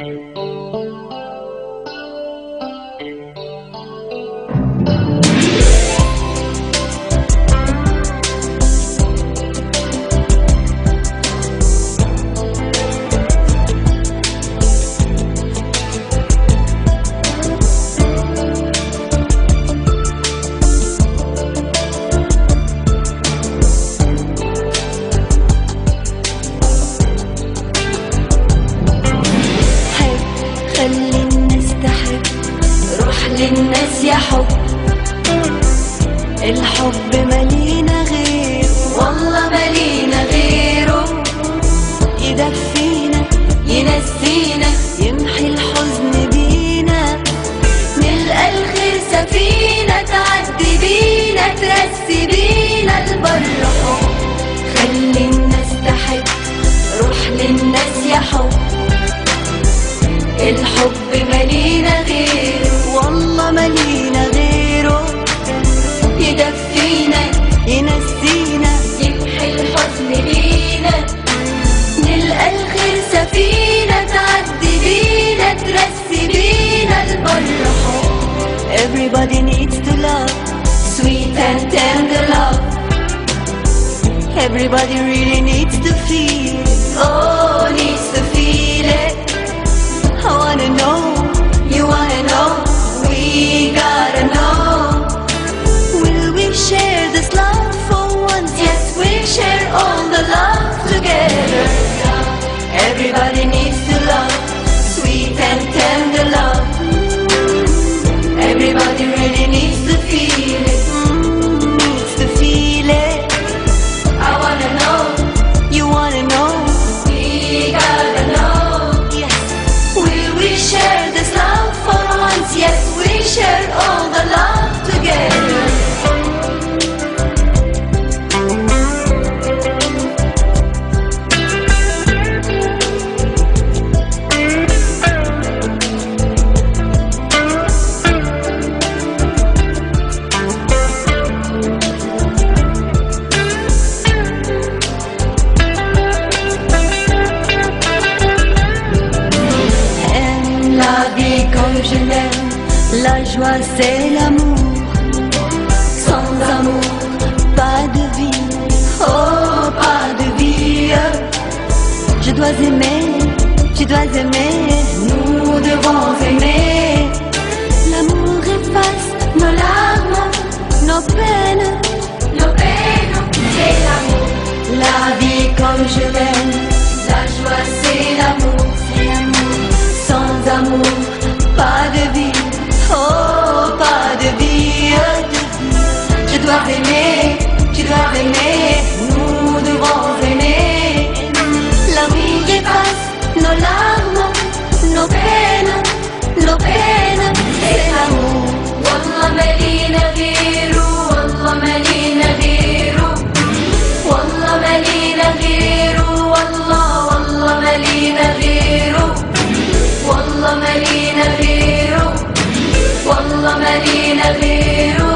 خلي الناس تحب، روح للناس يا حب. الحب مالينا غيره، والله مالينا غيره. يدفينا ينسينا، يمحي الحزن بينا. نلقى الخير سفينة تعدي بينا، ترسي بينا البر حب. خلي الناس تحب، روح للناس يا حب. الحب مالينا غيره، والله مالينا غيره. يدفينا ينسينا، يمحي الحزن بينا. نلقى الخير سفينة تعدي بينا، ترسي بينا البر حب. Everybody needs to love, sweet and tender love. Everybody really needs to feel, oh, needs to feel it. I wanna know, you wanna know, we gotta know. Will we share this love for once? Yes, we'll share all the love together. Everybody needs to love, sweet and tender love. Everybody really needs to feel it, needs to feel it. I wanna know, you wanna know, we gotta know. We share this love for once, yes, we share all the love together. Comme je l'aime, la joie c'est l'amour. Sans amour, pas de vie, oh, pas de vie. Je dois aimer, tu dois aimer, nous devons aimer. L'amour efface nos larmes, nos peines, c'est l'amour. La vie comme je l'aime, la joie c'est l'amour. Sans amour, pas de vie, oh, pas de vie. Je dois aimer, tu dois aimer, nous devons aimer. L'amour efface nos larmes, nos peines, c'est l'amour. Wallah malina ghiru, wallah malina ghiru. Wallah malina ghiru, wallah malina ghiru. والله مالينا غيره، والله مالينا غيره.